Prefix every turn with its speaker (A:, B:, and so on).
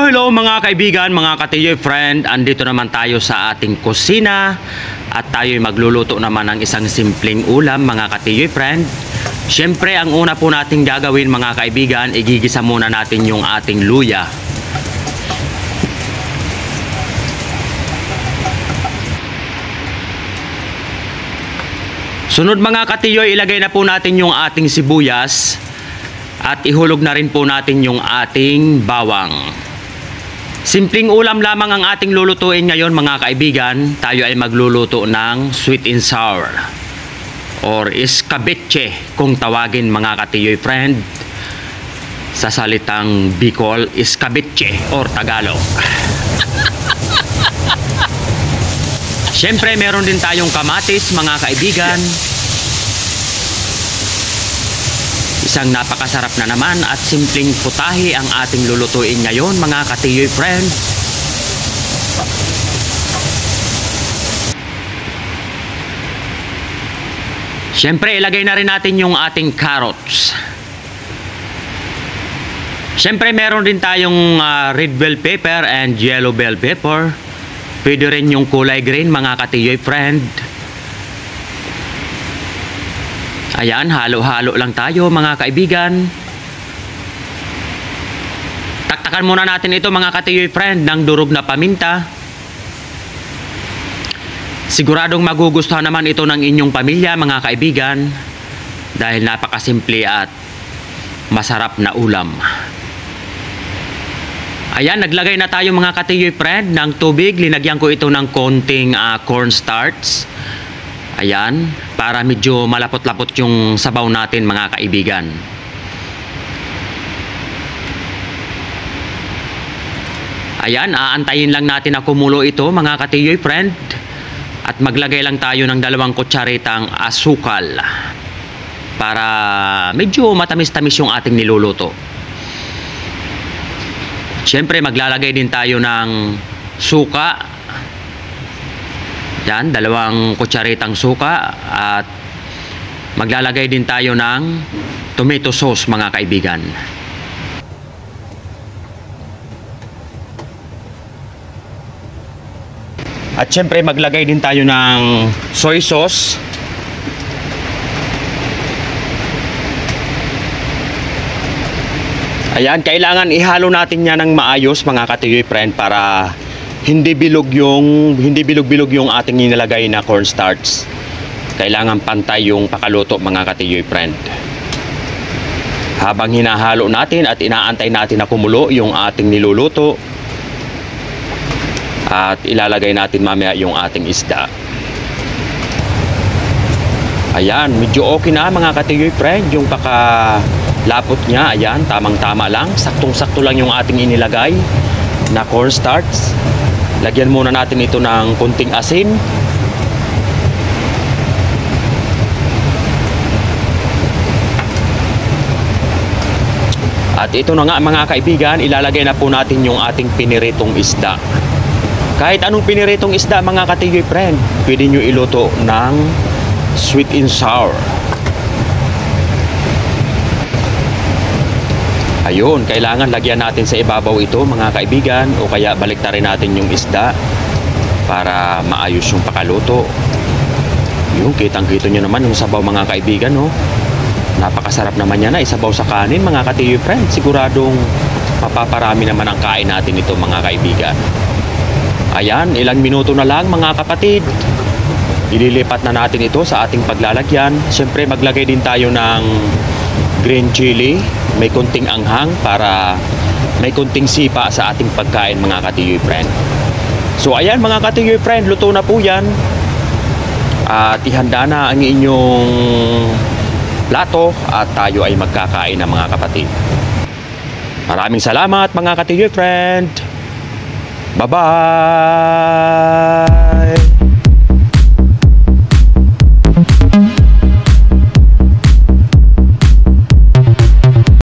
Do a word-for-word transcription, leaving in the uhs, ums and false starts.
A: Hello, hello mga kaibigan, mga katiyoy friend. Andito naman tayo sa ating kusina at tayo'y magluluto naman ng isang simpleng ulam mga katiyoy friend. Siyempre, ang una po nating gagawin mga kaibigan, igigisa muna natin yung ating luya. Sunod mga katiyoy, ilagay na po natin yung ating sibuyas. At ihulog na rin po natin yung ating bawang. Simpleng ulam lamang ang ating lulutuin ngayon mga kaibigan. Tayo ay magluluto ng sweet and sour or escabeche kung tawagin mga katiyoy friend. Sa salitang Bicol, escabeche or Tagalog. Siyempre meron din tayong kamatis mga kaibigan. Isang napakasarap na naman at simpleng putahe ang ating lulutuin ngayon mga katiyoy friend. Siyempre ilagay na rin natin yung ating carrots. Siyempre meron din tayong uh, red bell pepper and yellow bell pepper. Pwede rin yung kulay green mga katiyoy friend. Ayan, halo-halo lang tayo mga kaibigan. Taktakan muna natin ito mga katiyoy friend ng durog na paminta. Siguradong magugustuhan naman ito ng inyong pamilya mga kaibigan. Dahil napakasimple at masarap na ulam. Ayan, naglagay na tayo mga katiyoy friend ng tubig. Linagyan ko ito ng konting uh, cornstarch. Ayan, para medyo malapot-lapot yung sabaw natin mga kaibigan. Ayan, aantayin lang natin na kumulo ito mga katiyoy friend. At maglagay lang tayo ng dalawang kutsaritang asukal. Para medyo matamis-tamis yung ating niluluto. Siyempre maglalagay din tayo ng suka. Yan, dalawang kutsaritang suka at maglalagay din tayo ng tomato sauce mga kaibigan. At syempre maglagay din tayo ng soy sauce. Ayan, kailangan ihalo natin yan ng maayos mga katiyoy friend para hindi bilog yung hindi bilog-bilog yung ating inilagay na cornstarch. Kailangan pantay yung pakaluto mga katiyoy friend. Habang hinahalo natin at inaantay natin na kumulo yung ating niluluto, at ilalagay natin mamaya yung ating isda. Ayan, medyo okay na mga katiyoy friend yung pakalapot niya. Ayan, tamang-tama lang, saktong-sakto lang yung ating inilagay na cornstarch. Lagyan muna natin ito ng kunting asin. At ito na nga mga kaibigan, ilalagay na po natin yung ating piniritong isda. Kahit anong piniritong isda mga katiyoy friend, pwede nyo iluto ng sweet and sour. Ayun, kailangan lagyan natin sa ibabaw ito mga kaibigan, o kaya baliktarin natin yung isda para maayos yung pakaluto. Yung kitang-kito nyo naman yung sabaw mga kaibigan, no? Napakasarap naman yan na isabaw sa kanin mga katiyoy friend. Siguradong mapaparami naman ang kain natin ito mga kaibigan. Ayan, ilang minuto na lang mga kapatid. Ililipat na natin ito sa ating paglalagyan. Siyempre maglagay din tayo ng green chili. May kunting anghang para may kunting sipa sa ating pagkain mga katiyoy friend. So ayan mga katiyoy friend, luto na po yan. At ihanda na ang inyong plato at tayo ay magkakain na mga kapatid. Maraming salamat mga katiyoy friend. Bye bye. Bye bye.